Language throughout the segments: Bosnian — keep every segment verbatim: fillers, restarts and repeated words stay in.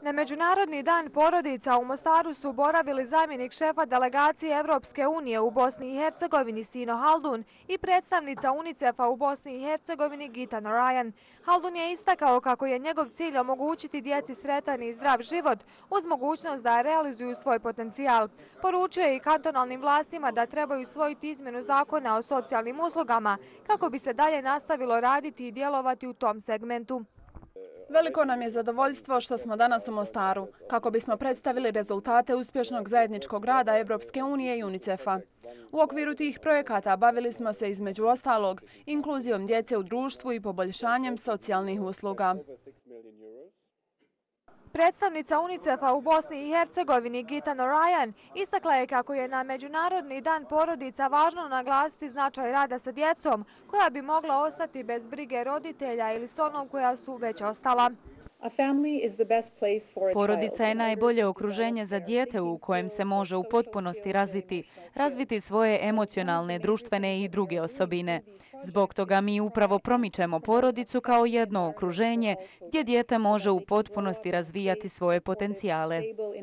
Na Međunarodni dan porodica u Mostaru su boravili zamjenik šefa delegacije Evropske unije u Bosni i Hercegovini Sino Haldun i predstavnica UNICEF-a u Bosni i Hercegovini Gitana Ryan. Haldun je istakao kako je njegov cilj omogućiti djeci sretan i zdrav život uz mogućnost da realizuju svoj potencijal. Poručio je i kantonalnim vlastima da trebaju usvojiti izmjenu zakona o socijalnim uslugama kako bi se dalje nastavilo raditi i djelovati u tom segmentu. Veliko nam je zadovoljstvo što smo danas u Mostaru, kako bismo predstavili rezultate uspješnog zajedničkog rada Evropske unije i UNICEF-a. U okviru tih projekata bavili smo se između ostalog inkluzijom djece u društvu i poboljšanjem socijalnih usluga. Predstavnica UNICEF-a u Bosni i Hercegovini Gitana Ryan istakla je kako je na Međunarodni dan porodica važno naglasiti značaj rada sa djecom koja bi mogla ostati bez brige roditelja ili s onom koja su već ostala. Porodica je najbolje okruženje za dijete u kojem se može u potpunosti razviti, razviti svoje emocionalne, društvene i druge osobine. Zbog toga mi upravo promičemo porodicu kao jedno okruženje gdje dijete može u potpunosti razvijati svoje potencijale.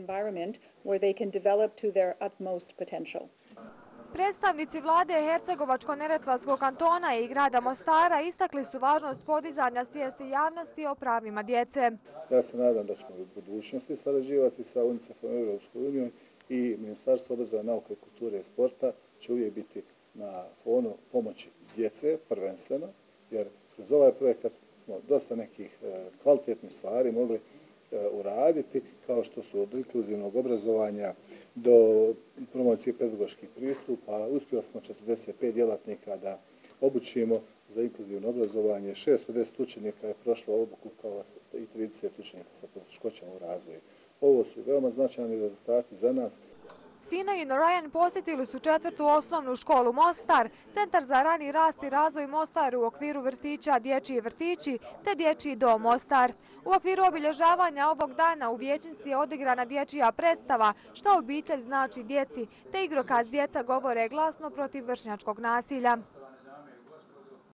Predstavnici vlade Hercegovačko-neretvanskog kantona i grada Mostara istakli su važnost podizanja svijesti javnosti o pravima djece. Ja se nadam da ćemo u budućnosti sarađivati sa UNICEF-om i Europskom unijom i Ministarstvo obrazovanja, nauke, kulture i sporta će uvijek biti na fonu pomoći djece prvenstveno, jer kroz ovaj projekat smo dosta nekih kvalitetnih stvari mogli uraditi, kao što su od inkluzivnog obrazovanja do promocije pedagoških pristupa. Uspjeli smo četrdeset pet djelatnika da obučimo za inkluzivno obrazovanje. šesto deset učenika je prošlo obuku kao i trideset učenika sa poteškoćama u razvoju. Ovo su veoma značajni rezultati za nas. Sino i Ryan posjetili su četvrtu osnovnu školu Mostar, Centar za rani rast i razvoj Mostar u okviru vrtića Dječji vrtići te Dječji dom Mostar. U okviru obilježavanja ovog dana u vijećnici je odigrana dječja predstava Šta obitelj znači djeci, te igrokaz Djeca govore glasno protiv vršnjačkog nasilja.